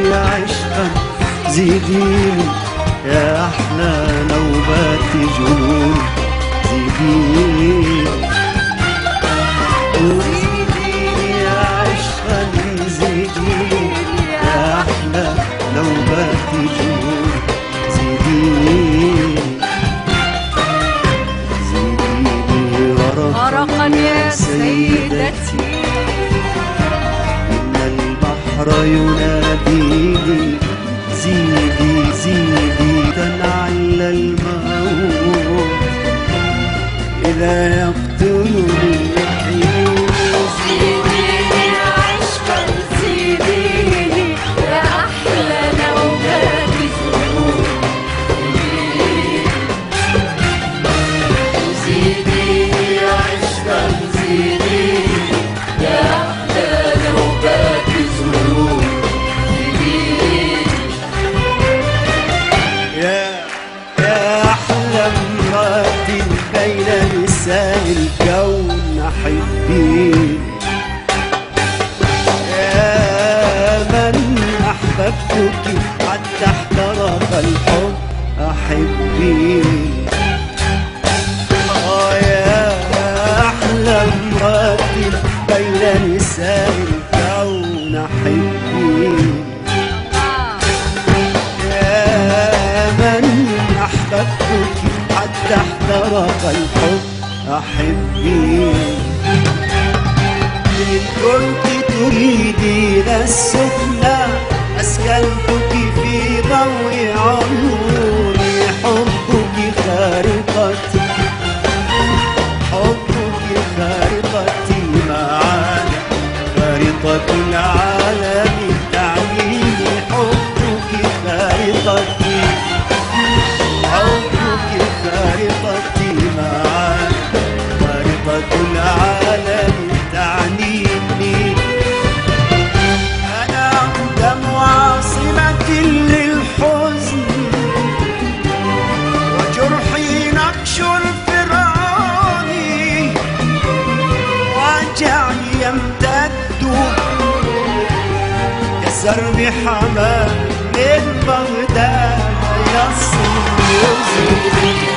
عشقا زيديني يا أحلى نوبات جنون زيديني زيديني يا عشقا زيديني يا أحلى نوبات جنون زيديني زيديني غرقا يا سيدتي إن البحر يناديني زيدي زيدي لعل الموت إذا يقتلني يحيي زيديني يا عشقا زيديني يا أحلى نوبات جنون زيديني يا عشقا زيديني يا أحلى نوبات جنون يا أحلى امرأة بين نساء الكون أحبيني يا من أحببتك حتى احترق الحب أحبيني يا أحلى امرأة بين نساء الكون أحبيني أحببتك حتى احترق الحب أحبيني إن كنت تريدين السفلى أسكنتك في ضوء عيوني حبك خارقتي حبك خارقتي معانا خارطة العالم تعليمي حبك خارقتي حبك خارطتي معاك خارطة العالم تعنيني أنا أقدم عاصمة للحزن وجرحي نقش فرعوني وجعي يمتد كسرب حمام من بغداد يصل